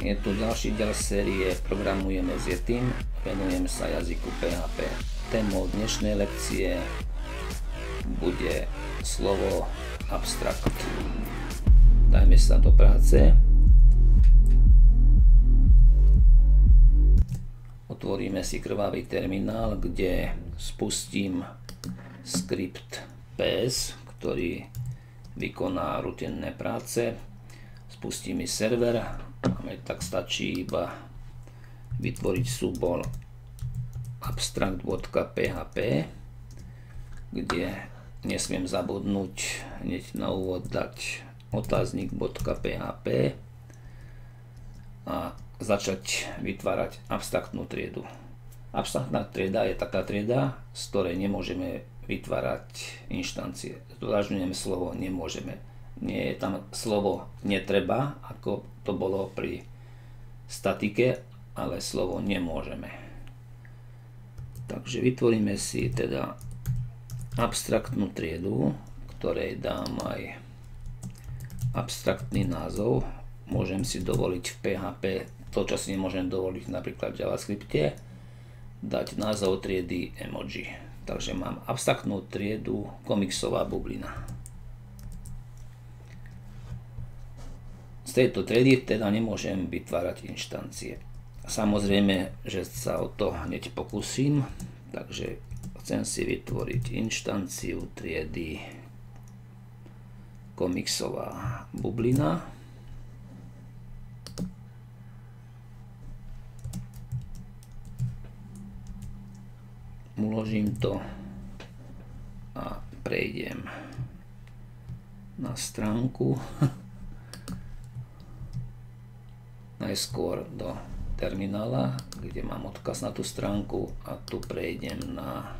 Je tu ďalší diel série Programujeme s Yetim, venujem sa jazyku PHP. Témou dnešnej lekcie bude slovo abstrakt. Dajme sa do práce. Otvoríme si krvavý terminál, kde spustím skript PS, ktorý vykoná rutinné práce. Spustí mi server a tak stačí iba vytvoriť súbor abstract.php, kde nesmiem zabudnúť hneď na úvod dať otáznik.php a začať vytvárať abstraktnú triedu. Abstraktná trieda je taká trieda, z ktorej nemôžeme vytvárať inštancie. Zdôrazňujem slovo nemôžeme. Nie je tam slovo netreba, ako to bolo pri statike, ale slovo nemôžeme. Takže vytvoríme si teda abstraktnú triedu, ktorej dám aj abstraktný názov. Môžem si dovoliť v PHP to, čo si nemôžem dovoliť napríklad v JavaScripte, dať názov triedy emoji. Takže mám abstraktnú triedu komiksová bublina. Z tejto triedy teda nemôžem vytvárať inštancie. Samozrejme, že sa o to hneď pokúsim, takže chcem si vytvoriť inštanciu triedy komiksová bublina. Uložím to a prejdem na stránku. Najskôr do terminála, kde mám odkaz na tú stránku a tu prejdem na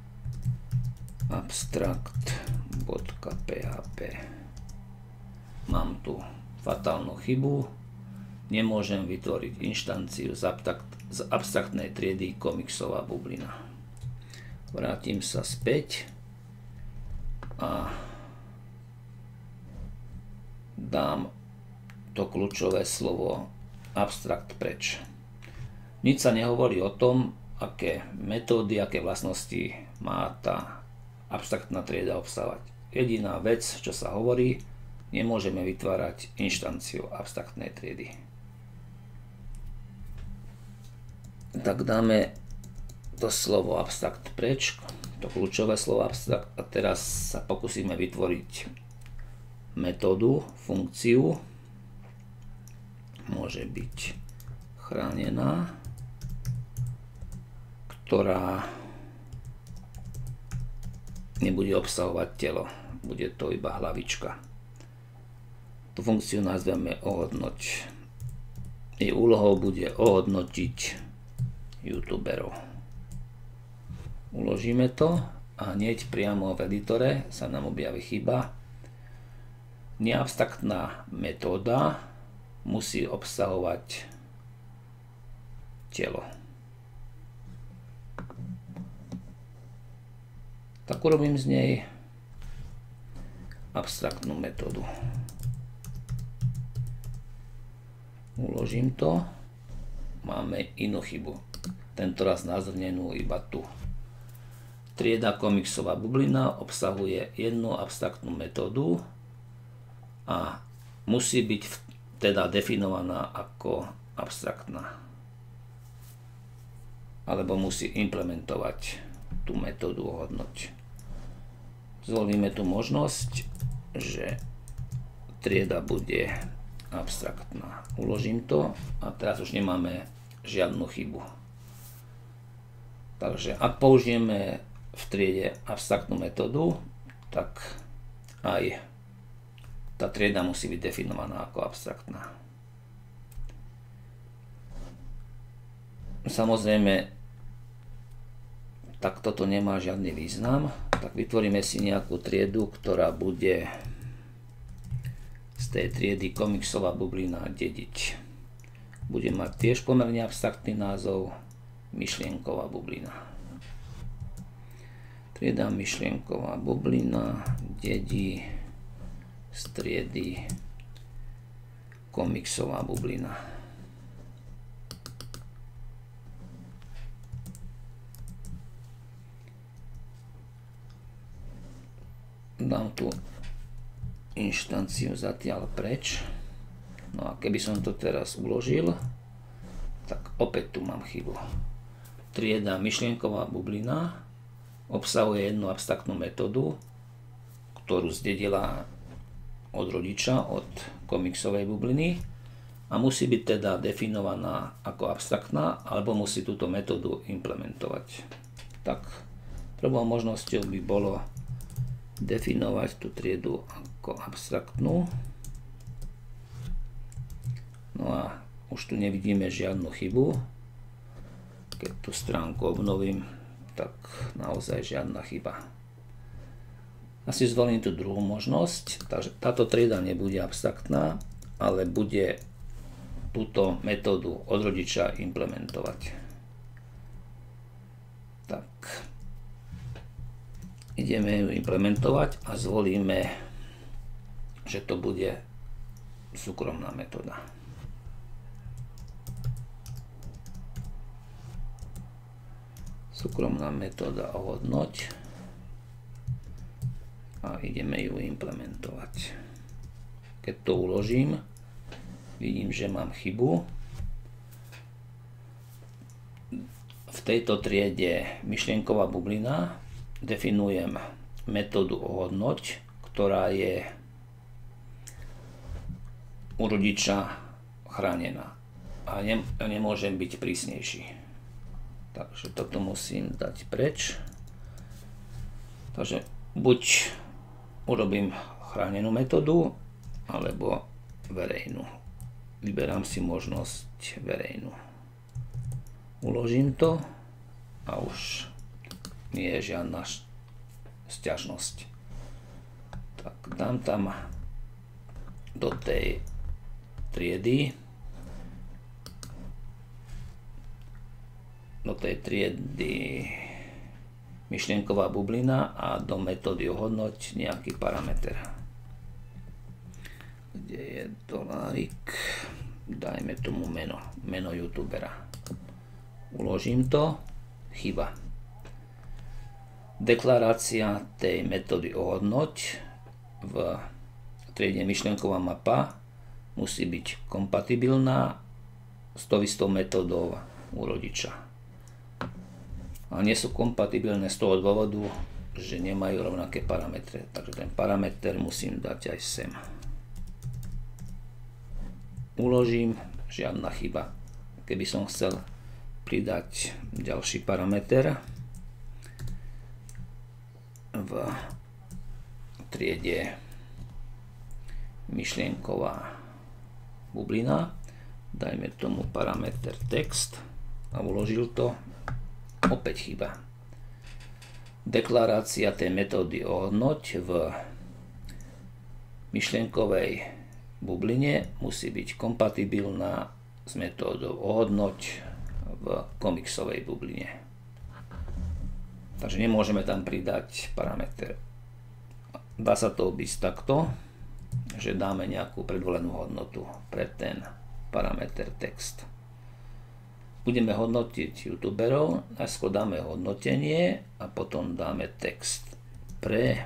abstract.php. Mám tu fatálnu chybu. Nemôžem vytvoriť inštanciu z abstraktnej triedy komiksová bublina. Vrátim sa späť a dám to kľúčové slovo abstrakt preč. Nič sa nehovorí o tom, aké metódy, aké vlastnosti má tá abstraktná trieda obsahovať. Jediná vec, čo sa hovorí, nemôžeme vytvárať inštanciu abstraktnej triedy. Tak dáme to slovo abstrakt preč, to kľúčové slovo abstrakt, a teraz sa pokúsime vytvoriť metódu, funkciu. Môže byť chránená, ktorá nebude obsahovať telo, bude to iba hlavička. Tú funkciu nazveme ohodnoť. Jej úlohou bude ohodnotiť youtuberov. Uložíme to a hneď priamo v editore sa nám objaví chyba. Neabstraktná metóda musí obsahovať telo. Tak urobím z nej abstraktnú metódu. Uložím to. Máme inú chybu. Tentoraz nazrnenú iba tu. Trieda komiksová bublina obsahuje jednu abstraktnú metódu a musí byť teda definovaná ako abstraktná. Alebo musí implementovať tú metódu ohodnoť. Zvolíme tu možnosť, že trieda bude abstraktná. Uložím to a teraz už nemáme žiadnu chybu. Takže ak použijeme v triede abstraktnú metódu, tak aj tá trieda musí byť definovaná ako abstraktná. Samozrejme, tak toto nemá žiadny význam, tak vytvoríme si nejakú triedu, ktorá bude z tej triedy komiksová bublina dediť. Bude mať tiež pomerne abstraktný názov myšlienková bublina. Trieda myšlienková bublina dedí z triedy komiksová bublina. dám tú inštanciu zatiaľ preč. No a keby som to teraz uložil, tak opäť tu mám chybu. Trieda myšlienková bublina obsahuje jednu abstraktnú metódu, ktorú zdedila od rodiča, od komiksovej bubliny, a musí byť teda definovaná ako abstraktná, alebo musí túto metódu implementovať. Tak prvou možnosťou by bolo definovať tú triedu ako abstraktnú. No a už tu nevidíme žiadnu chybu. Keď tú stránku obnovím, tak naozaj žiadna chyba. Asi zvolím tú druhú možnosť. Takže táto trieda nebude abstraktná, ale bude túto metódu od rodiča implementovať. Tak. Ideme ju implementovať a zvolíme, že to bude súkromná metóda. Súkromná metóda ohodnoť a ideme ju implementovať. Keď to uložím, vidím, že mám chybu. V tejto triede myšlienková bublina definujem metódu ohodnoť, ktorá je u rodiča chránená a nemôžem byť prísnejší. Takže toto musím dať preč. Takže buď urobím chránenú metódu, alebo verejnú. Vyberám si možnosť verejnú. Uložím to a už nie je žiadna sťažnosť. Tak dám tam do tej triedy myšlienková bublina a do metódy ohodnoť nejaký parameter. Kde je dolárik? Dajme tomu meno youtubera. Uložím to, chyba. Deklarácia tej metódy ohodnoť v triede myšlienková mapa musí byť kompatibilná s tou istou metódou u rodiča. A nie sú kompatibilné z toho dôvodu, že nemajú rovnaké parametre. Takže ten parameter musím dať aj sem. Uložím, žiadna chyba. Keby som chcel pridať ďalší parameter v triede myšlienková bublina, dajme tomu parameter text a uložil to, opäť chyba. Deklarácia tej metódy ohodnoť v myšlienkovej bubline musí byť kompatibilná s metódou ohodnoť v komiksovej bubline. Takže nemôžeme tam pridať parameter. Dá sa to obísť takto, že dáme nejakú predvolenú hodnotu pre ten parameter text. Budeme hodnotiť youtuberov, najskôr dáme hodnotenie a potom dáme text pre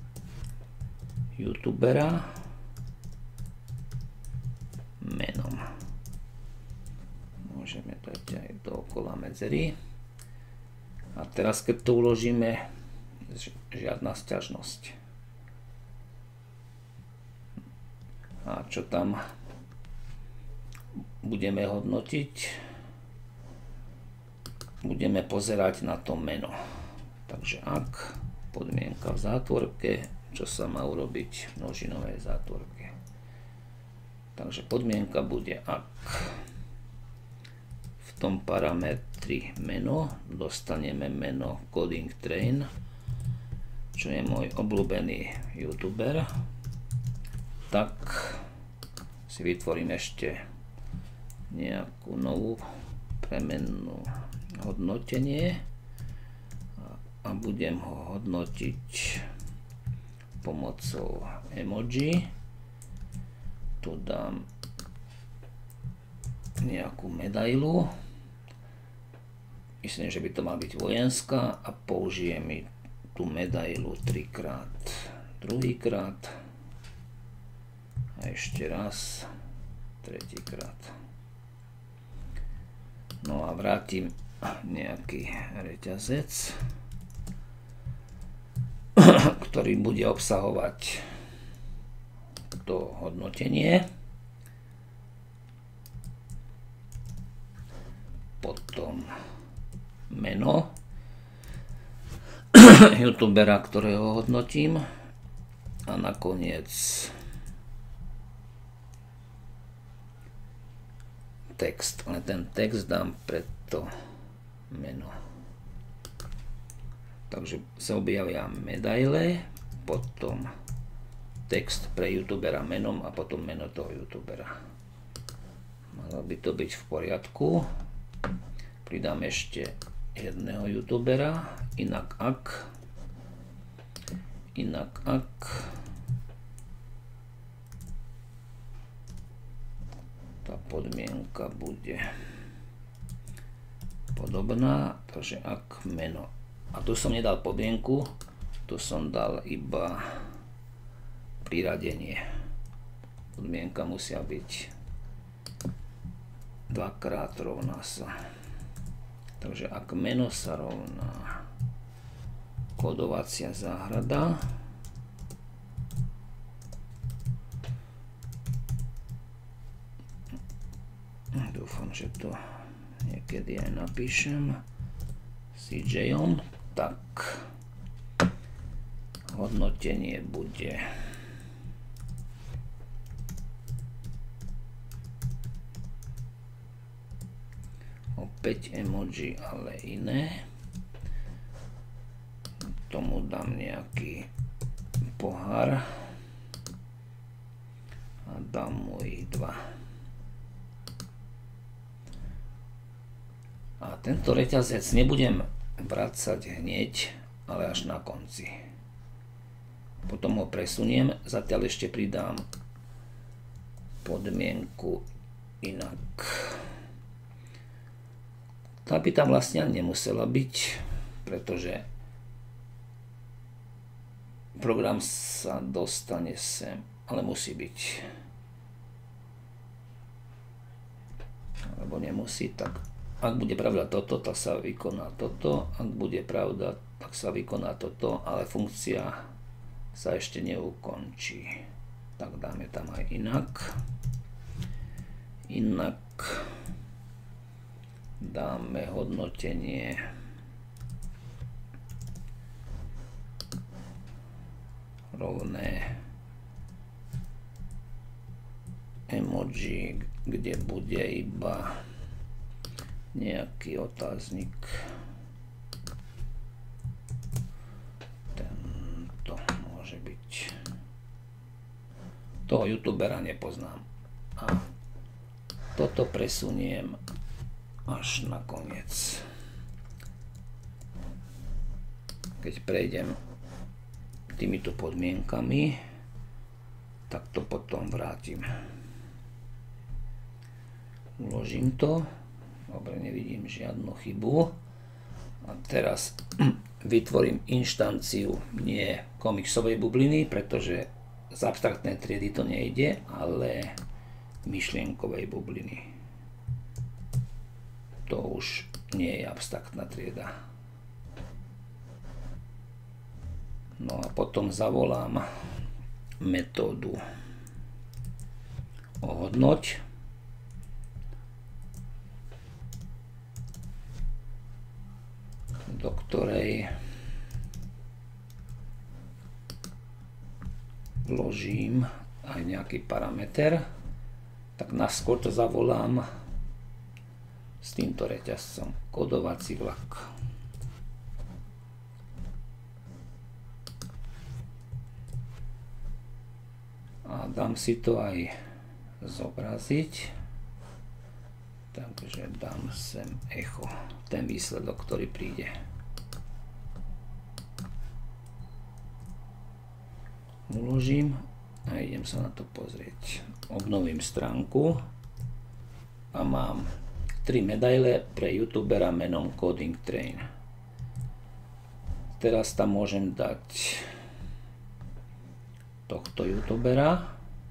youtubera menom. Môžeme dať aj dookola medzery. A teraz, keď to uložíme, žiadna sťažnosť. A čo tam budeme hodnotiť? Budeme pozerať na to meno. Takže ak podmienka v zátvorke, čo sa má urobiť v množinovej zátvorke. Takže podmienka bude, ak v tom parametri meno dostaneme meno Coding Train, čo je môj obľúbený youtuber, tak si vytvorím ešte nejakú novú premennú hodnotenie a budem ho hodnotiť pomocou emoji. Tu dám nejakú medailu. Myslím, že by to mala byť vojenská a použijem tú medailu 3x druhýkrát a ešte raz tretíkrát. No a vrátim nejaký reťazec, ktorý bude obsahovať to hodnotenie, potom meno youtubera, ktorého hodnotím, a nakoniec text, ale ten text dám pred to meno. Takže sa objavia medaile, potom text pre youtubera menom a potom meno toho youtubera. Malo by to byť v poriadku. Pridám ešte jedného youtubera, inak ak tá podmienka bude podobná, takže ak meno. A tu som nedal podmienku, tu som dal iba priradenie. Podmienka musia byť dvakrát rovná sa. Takže ak meno sa rovná kodovacia záhrada, dúfam, že to niekedy aj napíšem, CJ-om, tak hodnotenie bude opäť emoji, ale iné. Tomu dám nejaký pohár a dám mu ich 2. A tento reťazec nebudem vracať hneď, ale až na konci. Potom ho presuniem, zatiaľ ešte pridám podmienku inak. Tá by tam vlastne nemusela byť, pretože program sa dostane sem, ale musí byť. Alebo nemusí, tak ak bude pravda toto, tak sa vykoná toto. Ak bude pravda, tak sa vykoná toto, ale funkcia sa ešte neukončí. Tak dáme tam aj inak. Inak dáme hodnotenie rovné emoji, kde bude iba nejaký otáznik. Tento môže byť. Toho youtubera nepoznám. A toto presuniem až na koniec. Keď prejdem týmito podmienkami, tak to potom vrátim. Uložím to. Dobre, nevidím žiadnu chybu. A teraz vytvorím inštanciu nie komiksovej bubliny, pretože z abstraktnej triedy to nejde, ale myšlienkovej bubliny. To už nie je abstraktná trieda. No a potom zavolám metódu ohodnoť. Do ktorej vložím aj nejaký parameter, tak naskôr to zavolám s týmto reťazcom kodovací vlak. A dám si to aj zobraziť, takže dám sem echo, ten výsledok, ktorý príde. Uložím a idem sa na to pozrieť. Obnovím stránku a mám 3 medaile pre youtubera menom Coding Train. Teraz tam môžem dať tohto youtubera,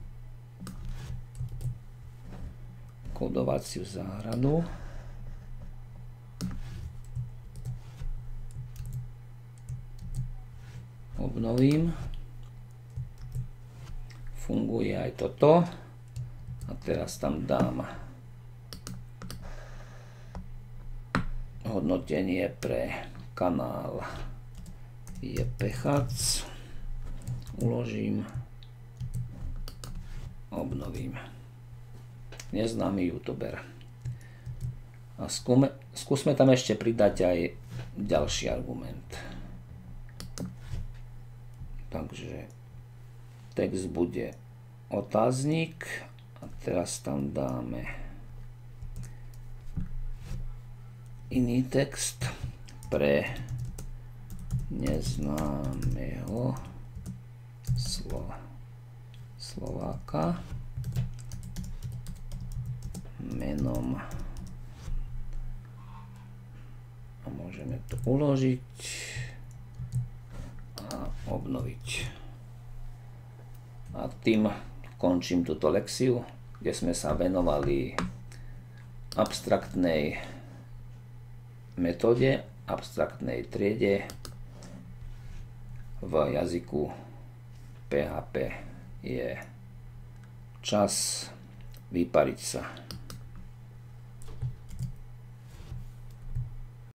kodovaciu záhradu, obnovím, funguje aj toto a teraz tam dám hodnotenie pre kanál JPChac, uložím, obnovím. Neznámy youtuber. A skúsme tam ešte pridať aj ďalší argument. Takže text bude otáznik a teraz tam dáme iný text pre neznámeho Slováka menom a môžeme to uložiť a obnoviť. A tým končím túto lekciu, kde sme sa venovali abstraktnej metóde, abstraktnej triede v jazyku PHP. Je čas vypariť sa.